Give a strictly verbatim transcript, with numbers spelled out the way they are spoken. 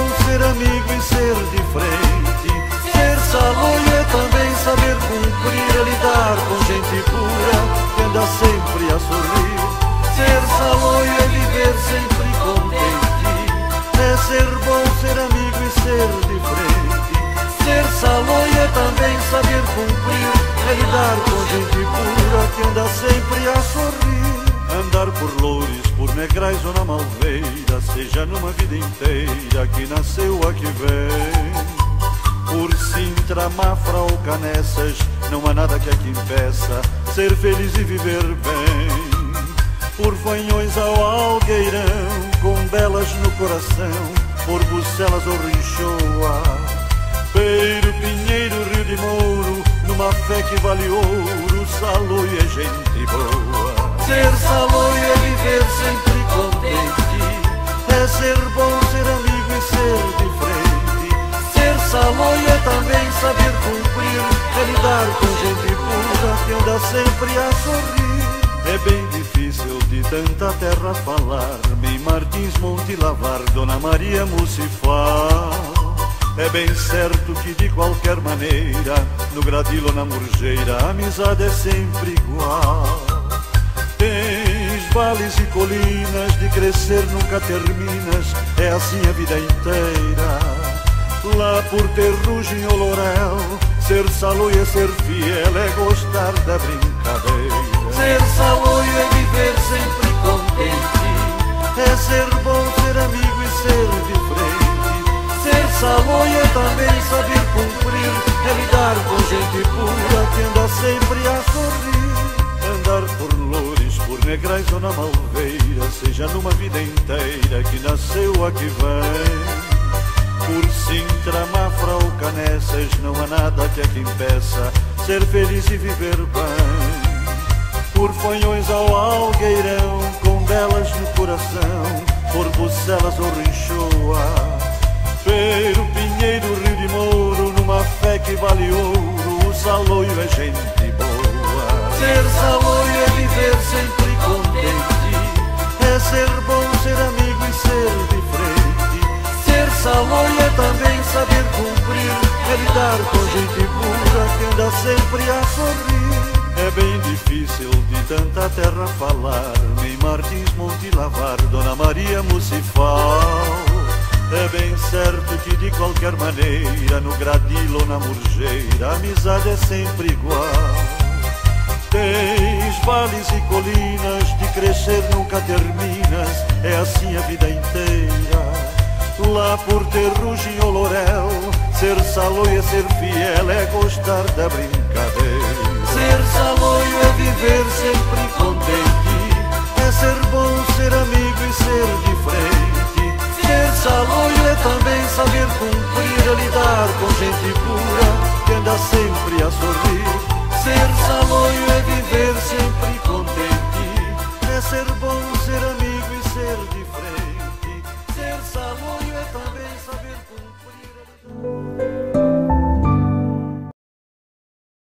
bom ser amigo e ser de frente. Ser saloio é também saber cumprir, é lidar com gente pura que anda sempre a sorrir. Ser saloio é viver sempre contente, é ser bom ser amigo e ser de frente. Ser saloio é também saber cumprir, é lidar com gente pura que anda sempre a sorrir. Andar por Loures, por Negrais ou na Malveira, seja numa vida inteira que nasceu a que vem. Por Sintra, Mafra ou Canessas, não há nada que aqui impeça ser feliz e viver bem. Por Fanhões ao Algueirão, com belas no coração, por Bucelas ou Rinchoa, Peiro, Pinheiro, Rio de Mouro, numa fé que vale ouro, saloio é gente boa. Ser saloio é viver sempre contente, é ser bom, ser amigo e ser de frente. Ser saloio é também saber cumprir, é lidar com gente pura que anda sempre a sorrir. É bem difícil de tanta terra falar, Mem Martins, Monte Lavar, Dona Maria Mucifal. É bem certo que de qualquer maneira, no Gradilo ou na Murgeira, a amizade é sempre igual. Tens vales e colinas, de crescer nunca terminas, é assim a vida inteira. Lá por Terrugem ou Lourel, ser saloio é ser fiel, é gostar da brincadeira. Ser saloio é viver sempre contente, é ser bom, ser amigo e ser de frente. Ser saloio é também saber cumprir, é lidar com gente pura que anda sempre a sorrir. Andar por Loures, por Negrais ou na Malveira, seja numa vida inteira que nasceu a que vem. Por Sintra, Mafra ou Canessas, não há nada que aqui impeça ser feliz e viver bem. Por Fanhões ao Algueirão, com belas no coração, por Bucelas ou Rinchoa, Peiro, Pinheiro, Rio de Mouro, numa fé que vale ouro, o saloio é gente boa. Ser saloio é viver sempre contente, é ser bom, ser amigo e ser de frente. Ser saloio é também saber cumprir, é lidar com gente pura que anda sempre a sorrir. É bem difícil de tanta terra falar, Mem Martins, Monte Lavar, Dona Maria Mucifal. É bem certo que de qualquer maneira, no Gradilo ou na Murgeira, a amizade é sempre igual. Tens vales e colinas, de crescer nunca terminas, é assim a vida inteira. Lá por Terrugem ou Lourel, ser saloio é ser fiel, é gostar da brincadeira. Ser saloio é viver sempre contente, é ser bom, ser amigo e ser de frente. Ser saloio é também saber cumprir, é lidar com gente pura que anda sempre a sorrir. Ser saloio